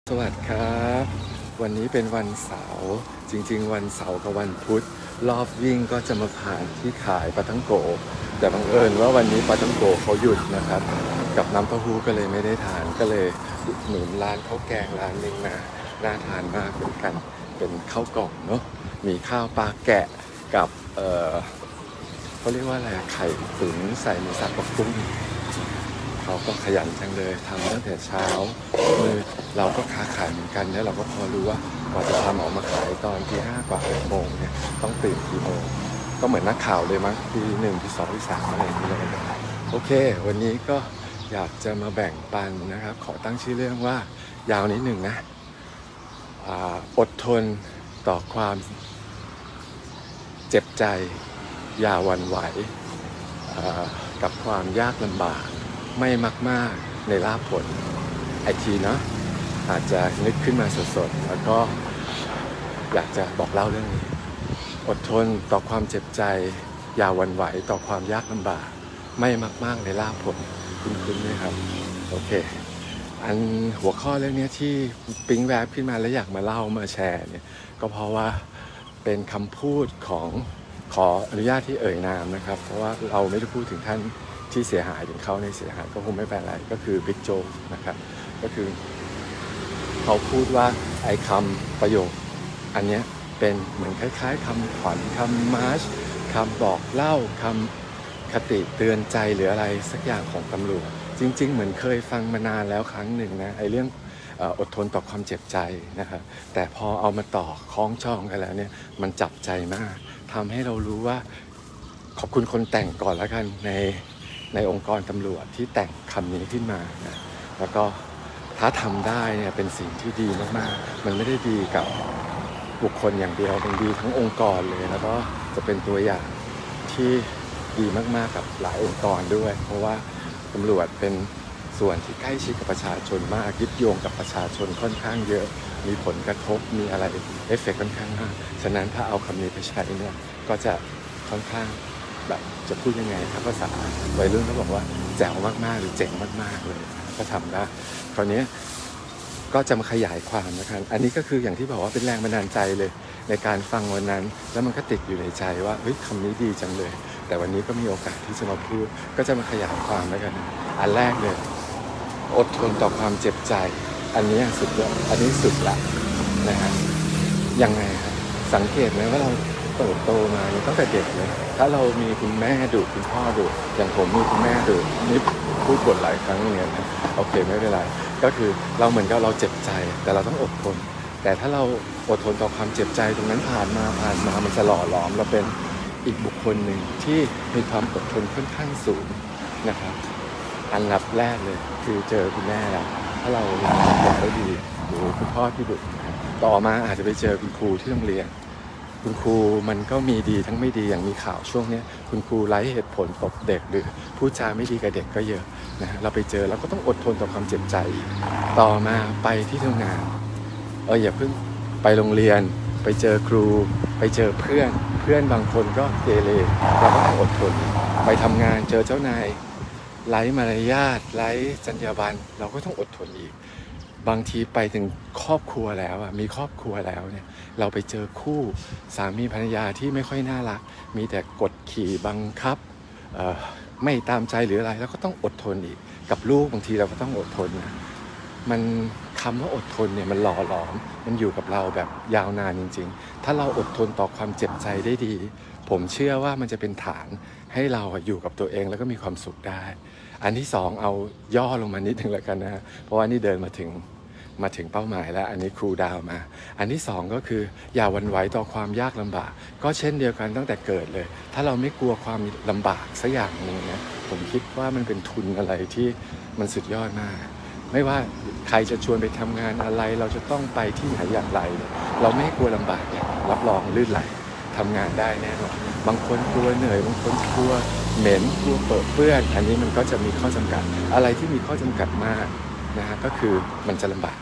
สวัสดีครับวันนี้เป็นวันเสาร์จริงๆวันเสาร์กับวันพุธรอบวิ่งก็จะมาผ่านที่ขายปลาท่องโกแต่บังเอิญว่าวันนี้ปลาท่องโกเขาหยุดนะครับกับน้ำเต้าหู้ก็เลยไม่ได้ทานก็เลยอุดหนุนร้านข้าวแกงร้านหนึ่งมาน่าทานมากเหมือนกันเป็นข้าวกล่องเนาะมีข้าวปลาแกะกับเขาเรียกว่าอะไรไข่ตุ๋นใส่หมูสับกับกุ้ง เขาก็ขยันจังเลยทำตั้งแต่เช้ามือเราก็ค้าขายเหมือนกันแล้วเราก็พอรู้ว่ากว่าจะทำออกมาขายตอนที่5กว่า6 โมงเนี่ยต้องตื่นกี่โมงก็เหมือนนักข่าวเลยมั้งที่1ที่2ที่3อะไรอย่างนี้เลยโอเควันนี้ก็อยากจะมาแบ่งปันนะครับขอตั้งชื่อเรื่องว่ายาวนิดหนึ่งนะอดทนต่อความเจ็บใจอย่าหวั่นไหวกับความยากลำบากไม่มากๆในลาภผลไอทีเนาะอาจจะนึกขึ้นมาสดๆแล้วก็อยากจะบอกเล่าเรื่องนี้อดทนต่อความเจ็บใจอย่าหวั่นไหวต่อความยากลำบากไม่มากๆในลาภผลคุ้นๆไหมครับโอเคอันหัวข้อเรื่องนี้ที่ปิ๊งแวบขึ้นมาแล้วอยากมาเล่ามาแชร์เนี่ยก็เพราะว่าเป็นคำพูดของขออนุญาตที่เอ่ยนามนะครับเพราะว่าเราไม่ได้พูดถึงท่านที่เสียหายถึงเขาในเสียหายก็คงไม่เป็นไรก็คือบิ๊กโจ๊กนะครับก็คือเขาพูดว่าไอ้คำประโยคอันเนี้ยเป็นเหมือนคล้ายๆคำขวัญคำมาร์ชคำบอกเล่าคำคติเตือนใจหรืออะไรสักอย่างของตำรวจจริงๆเหมือนเคยฟังมานานแล้วครั้งหนึ่งนะไอ้เรื่องอดทนต่อความเจ็บใจนะครับแต่พอเอามาต่อคล้องจองกันแล้วเนี่ยมันจับใจมากทำให้เรารู้ว่าขอบคุณคนแต่งก่อนแล้วกันในองค์กรตำรวจที่แต่งคำนี้ขึ้นมานะแล้วก็ถ้าทำได้เนี่ยเป็นสิ่งที่ดีมากๆมันไม่ได้ดีกับบุคคลอย่างเดียวมันดีทั้งองค์กรเลยแล้วก็จะเป็นตัวอย่างที่ดีมากๆกับหลายองค์กรด้วยเพราะว่าตำรวจเป็นส่วนที่ใกล้ชิดกับประชาชนมากยึดโยงกับประชาชนค่อนข้างเยอะมีผลกระทบมีอะไรเอฟเฟกต์ค่อนข้างมากฉะนั้นถ้าเอาคำนี้ไปใช้เนี่ยก็จะค่อนข้างแบบจะพูดยังไงครับภาษาวัยรุ่นเขาบอกว่าแจ๋วมากๆหรือเจ๋งมากๆเลยก็ทำได้คราวนี้ก็จะมาขยายความนะครับอันนี้ก็คืออย่างที่บอกว่าเป็นแรงบันดาลใจเลยในการฟังวันนั้นแล้วมันก็ติดอยู่ในใจว่าเฮ้ยคำนี้ดีจังเลยแต่วันนี้ก็มีโอกาสที่จะมาพูดก็จะมาขยายความแล้วกันอันแรกเลยอดทนต่อความเจ็บใจอันนี้สุดยอดอันนี้สุดละนะฮะยังไงครับสังเกตไหมว่าเราเติบโตมาตั้งแต่เด็กเลยถ้าเรามีคุณแม่ดุคุณพ่อดุอย่างผมมีคุณแม่ดุนี่พูดบ่นหลายครั้งอย่างเงี้ยนะโอเคไม่เป็นไรก็คือเราเหมือนกับเราเจ็บใจแต่เราต้องอดทนแต่ถ้าเราอดทนต่อความเจ็บใจตรงนั้นผ่านมามันจะหล่อหลอมเราเป็นอีกบุคคลหนึ่งที่มีความอดทนค่อนข้างสูงนะครับอันดับแรกเลยคือเจอคุณแม่แล้วถ้าเราบอกได้ดีหรือคุณพ่อที่ดุต่อมาอาจจะไปเจอคุณครูที่โรงเรียนคุณครูมันก็มีดีทั้งไม่ดีอย่างมีข่าวช่วงนี้คุณครูไร้เหตุผลตบเด็กหรือพูดจาไม่ดีกับเด็กก็เยอะนะเราไปเจอแล้วก็ต้องอดทนต่อความเจ็บใจต่อมาไปที่ทำงานอย่าเพิ่งไปโรงเรียนไปเจอครูไปเจอเพื่อนบางคนก็เกเรเราก็ต้องอดทนไปทำงานเจอเจ้านายไร้มารยาทไร้จรรยาบรรณเราก็ต้องอดทนอีกบางทีไปถึงครอบครัวแล้วมีครอบครัวแล้วเนี่ยเราไปเจอคู่สามีภรรยาที่ไม่ค่อยน่ารักมีแต่กดขี่บังคับไม่ตามใจหรืออะไรแล้วก็ต้องอดทนอีกกับลูกบางทีเราก็ต้องอดทนนะมันคำว่าอดทนเนี่ยมันหล่อหลอมมันอยู่กับเราแบบยาวนานจริงๆถ้าเราอดทนต่อความเจ็บใจได้ดีผมเชื่อว่ามันจะเป็นฐานให้เราอยู่กับตัวเองแล้วก็มีความสุขได้อันที่สองเอาย่อลงมานิดนึงแล้วกันนะเพราะว่านี่เดินมาถึงเป้าหมายแล้วอันนี้ครูดาวมาอันที่สองก็คืออย่าหวั่นไหวต่อความยากลำบากก็เช่นเดียวกันตั้งแต่เกิดเลยถ้าเราไม่กลัวความลำบากสักอย่างหนึ่งนะผมคิดว่ามันเป็นทุนอะไรที่มันสุดยอดมากไม่ว่าใครจะชวนไปทำงานอะไรเราจะต้องไปที่ไหนอย่างไรเราไม่กลัวลำบากเนี่ยรับรองลื่นไหลทำงานได้แน่นอนบางคนกลัวเหนื่อยบางคนกลัวเหม็นกลัวเปื้อนอันนี้มันก็จะมีข้อจำกัดอะไรที่มีข้อจำกัดมากนะฮะก็คือมันจะลำบาก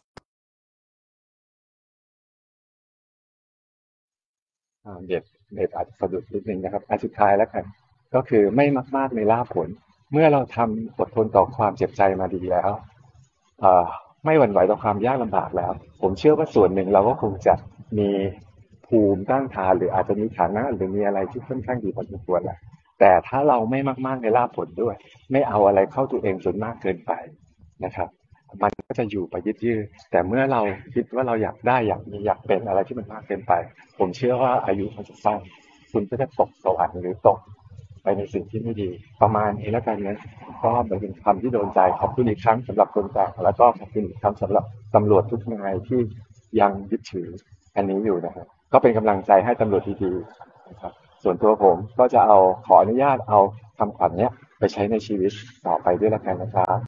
เด็ดอาจจะสะดุดนิดนึงนะครับอันสุดท้ายแล้วกันก็คือไม่มากๆในล่าผลเมื่อเราทำอดทนต่อความเจ็บใจมาดีแล้วเอ่อไม่หวั่นไหวต่อความยากลำบากแล้วผมเชื่อว่าส่วนหนึ่งเราก็คงจะมีภูมิต้านทานหรืออาจจะมีฐานะหรือมีอะไรที่ค่อนข้างดีพอสมควรแหละแต่ถ้าเราไม่มากๆในลาภผลด้วยไม่เอาอะไรเข้าตัวเองจนมากเกินไปนะครับมันก็จะอยู่ไปยืดๆแต่เมื่อเราคิดว่าเราอยากได้อยากมีอยากเป็นอะไรที่มันมากเกินไปผมเชื่อว่าอายุมันจะสั้นคุณก็จะตกสวรรค์หรือตกไปในสิ่งที่ไม่ดีประมาณนี้แล้วกันนะก็เป็นคำที่โดนใจขอบคุณอีกครั้งสำหรับคนแต่งแล้วก็ขอบคุณอีกครั้งสำหรับตำรวจทุกนายที่ยังยึดถืออันนี้อยู่นะครับก็เป็นกำลังใจให้ตำรวจดีๆนะครับส่วนตัวผมก็จะขออนุญาตเอาคำขวัญเนี้ยไปใช้ในชีวิตต่อไปด้วยละกันนะครับ